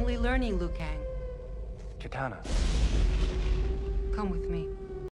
finally learning, Liu Kang. Kitana. Come with me.